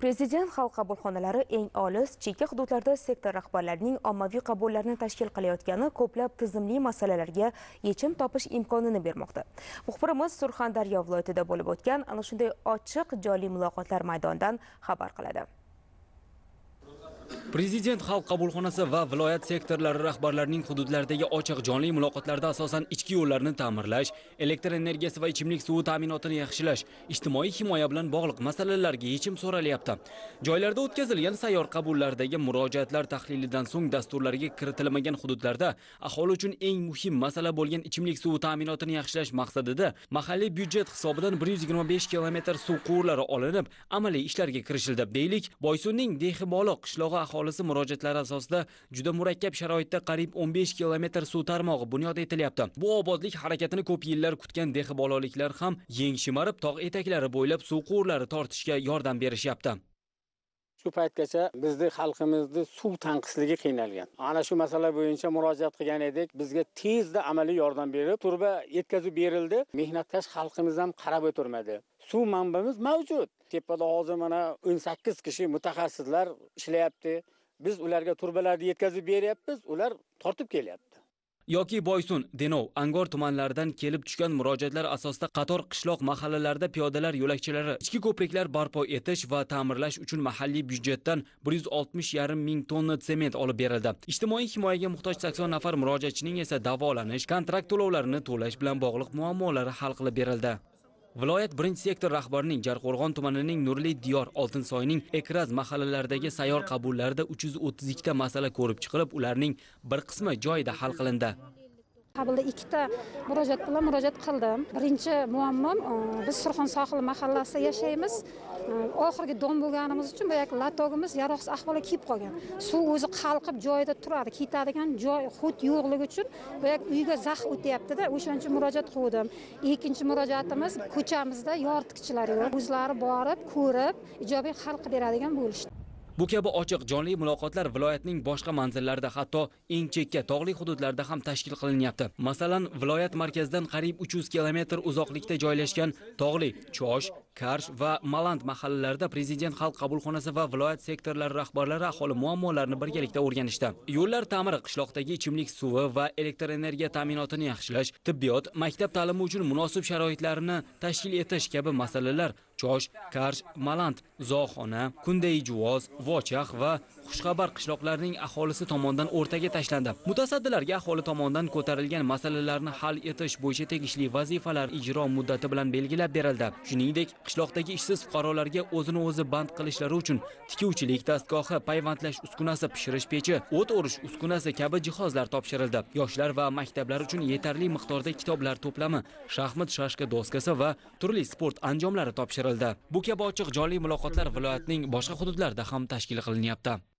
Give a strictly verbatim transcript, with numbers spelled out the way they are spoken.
Prezident xalq qabulxonalari eng olis chekka hududlarda sektor rahbarlarining ommaviy qabullarini tashkil qilayotgani ko'plab tizimli masalalarga yechim topish imkonini bermoqda. Muxbirimiz Surxondaryo viloyatida bo'lib o'tgan ana shunday ochiq jonli muloqotlar maydonidan xabar qiladi. Prezident xalq qabulxonasi va viloyat sektorlari rahbarlarining hududlardagi ochiq jonli muloqotlarda asosan ichki yo'llarni ta'mirlash, elektr energiyasi va ichimlik suvi ta'minotini yaxshilash, ijtimoiy himoya bilan bog'liq masalalarga yechim so'ralyapti. Joylarda o'tkazilgan sayyor qabullardagi murojaatlar tahlilidan so'ng dasturlarga kiritilmagan hududlarda aholi uchun eng muhim masala bo'lgan ichimlik suvi ta'minotini yaxshilash maqsadida mahalliy byudjet hisobidan bir yuz yigirma besh kilometr suv quvurlari olinib, amaliy ishlarga kirishildi. Deylik, Boysunning Dehiboloq qishlog'i aholisi murojaatlari asosida juda murakkab sharoitda qariyb o'n besh kilometr suv tarmog'i bunyod etilyapti. Bu obodlik harakatini ko'p yillar kutgan dehibololiklar ham yeng shimarib tog' etaklari bo'ylab suv quvurlari tortishga yordam berishyapti. Shu paytgacha bizning xalqimizni suv tanqisligi qiynalgan. Ana shu masala bo'yicha murojaat qilgan edik. Bizga tezda amaliy yordam berib, turba yetkazib berildi. Mehnatkash xalqimiz ham qarab o'tirmadi. Suv manbamiz mavjud. Tepada hozir mana o'n sakkiz kishi mutaxassislar ishlayapti. Biz ularga turbalarni yetkazib beryapmiz, ular tortib kelyapti. Yoki Boysun, Denov, Angor tumanlaridan kelib tushgan murojaatlar asosida qator qishloq mahallalarida piyodalar yo'lakchalari, ichki ko'priklar barpo etish va ta'mirlash uchun mahalliy byudjetdan bir yuz oltmish yarim ming tonna sement olib berildi. Ijtimoiy himoyaga muhtoj sakson nafar murojaatchining esa davolanish, kontrakt to'lovlarini to'lash bilan bog'liq muammolari hal qilib berildi. Viloyat birinchi sektor rahbarining Jarqo'rg'on tumanining Nurli Diyor, Oltinsoyning Ekraz mahallalaridagi sayyor qabullarida uch yuz o'ttiz ikkita masala ko'rib chiqilib, ularning bir qismi joyida hal qilindi. Qabulda ikkita murojaat bilan murojaat qildim. Birinchi muammom, biz Surxon sohil mahallasida yashaymiz. Oxirgi dom bo'lganimiz uchun bu yak latogimiz yaroqsiz ahvolga kelib qolgan. Suv o'zi qalqib joyida turadi, ketadigan joy hud yo'qligi uchun bu yak uyga zax o'tyapti-da, o'shaning uchun murojaat qildim. Ikkinchi murojaatimiz ko'chamizda yoritgichlar yo'q. O'zlari borib, ko'rib, ijobiy hal qilib beradigan bo'lishdi. Bu kabi ochiq jonli muloqotlar viloyatning boshqa manzillarida, hatto eng chekka tog'li hududlarda ham tashkil qilinyapti. Masalan, viloyat markazidan qariyb uch yuz kilometr uzoqlikda joylashgan tog'li Chosh, Karsh va Maland mahallalarida Prezident xalq qabulxonasi va viloyat sektorlari rahbarlari aholi muammolarini birgalikda o'rganishdi. Yo'llar ta'miri, qishloqdagi ichimlik suvi va elektr energiya ta'minotini yaxshilash, tibbiyot, maktab ta'limi uchun munosib sharoitlarni tashkil etish kabi masalalar Chosh, Karsh, Maland, Zoxona, Kundayjuvoz, Vochax va Xushxabar qishloqlarining aholisi tomonidan o'rtaga tashlandi. Mutasaddilarga aholi tomonidan ko'tarilgan masalalarni hal etish bo'yicha tegishli vazifalar ijro muddati bilan belgilab berildi. Shuningdek, qishloqdagi ishsiz fuqarolarga o'zini o'zi band qilishlari uchun tikuvchilik dastgohi, payvandlash uskunasi, pishirish pechi, o't o'rish uskunasi kabi jihozlar topshirildi. Yoshlar va maktablar uchun yetarli miqdorda kitoblar to'plami, shaxmat shashka doskasi va turli sport anjomlari topshirildi. Bu kabi ochiq jonli muloqotlar viloyatning boshqa hududlarida ham tashkil qilinyapti.